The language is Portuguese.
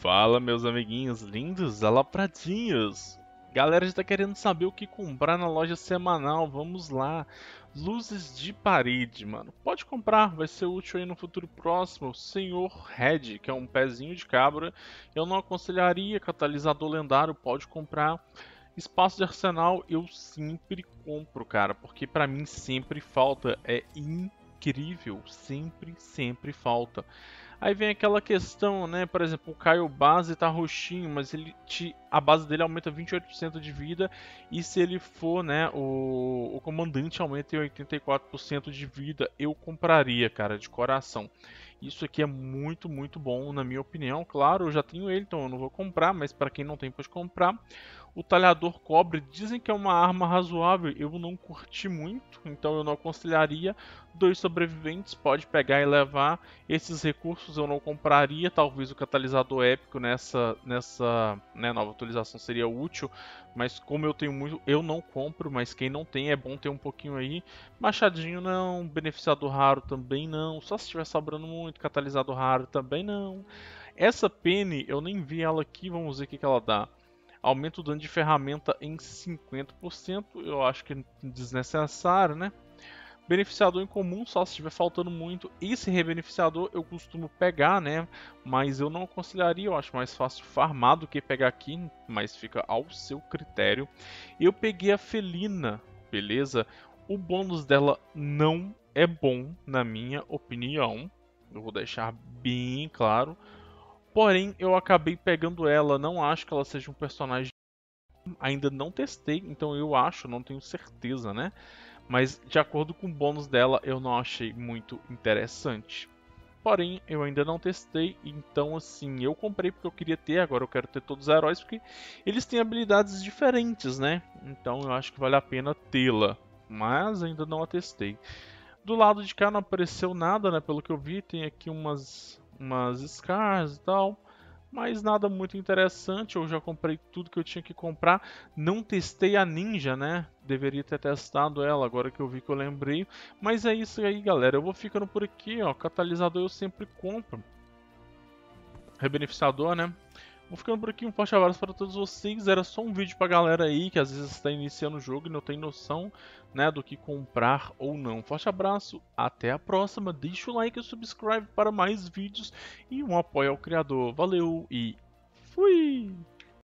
Fala, meus amiguinhos lindos, alapradinhos. Galera, está querendo saber o que comprar na loja semanal? Vamos lá. Luzes de parede, mano. Pode comprar, vai ser útil aí no futuro próximo. Senhor Red, que é um pezinho de cabra. Eu não aconselharia. Catalisador lendário, pode comprar. Espaço de arsenal, eu sempre compro, cara, porque pra mim sempre falta. É incrível, sempre falta. Aí vem aquela questão, né? Por exemplo, o Caio base tá roxinho, mas a base dele aumenta 28% de vida. E se ele for, né? O comandante aumenta em 84% de vida. Eu compraria, cara, de coração. Isso aqui é muito bom, na minha opinião. Claro, eu já tenho ele, então eu não vou comprar, mas para quem não tem, pode comprar. O talhador cobre, dizem que é uma arma razoável, eu não curti muito, então eu não aconselharia. Dois sobreviventes, pode pegar e levar. Esses recursos eu não compraria, talvez o catalisador épico nessa né, nova atualização seria útil, mas como eu tenho muito, eu não compro, mas quem não tem é bom ter um pouquinho aí. Machadinho não, beneficiador raro também não, só se estiver sobrando muito, catalisador raro também não. Essa Penny, eu nem vi ela aqui, vamos ver o que ela dá. Aumenta o dano de ferramenta em 50%, eu acho que é desnecessário, né? Beneficiador em comum, só se estiver faltando muito. Esse rebeneficiador eu costumo pegar, né? Mas eu não aconselharia, eu acho mais fácil farmar do que pegar aqui, mas fica ao seu critério. Eu peguei a Felina, beleza? O bônus dela não é bom, na minha opinião. Eu vou deixar bem claro. Porém, eu acabei pegando ela, não acho que ela seja um personagem. Ainda não testei, então eu acho, não tenho certeza, né? Mas de acordo com o bônus dela, eu não achei muito interessante. Porém, eu ainda não testei, então assim, eu comprei porque eu queria ter, agora eu quero ter todos os heróis porque eles têm habilidades diferentes, né? Então eu acho que vale a pena tê-la, mas ainda não a testei. Do lado de cá não apareceu nada, né? Pelo que eu vi, tem aqui umas scars e tal. Mas nada muito interessante, eu já comprei tudo que eu tinha que comprar. Não testei a Ninja, né? Deveria ter testado ela, agora que eu vi que eu lembrei. Mas é isso aí, galera. Eu vou ficando por aqui, ó. Catalisador eu sempre compro. Rebeneficiador, né? Vou ficando por aqui, um forte abraço para todos vocês. Era só um vídeo pra galera aí que às vezes está iniciando o jogo e não tem noção, né, do que comprar ou não. Forte abraço, até a próxima. Deixa o like e o subscribe para mais vídeos e um apoio ao criador. Valeu e fui!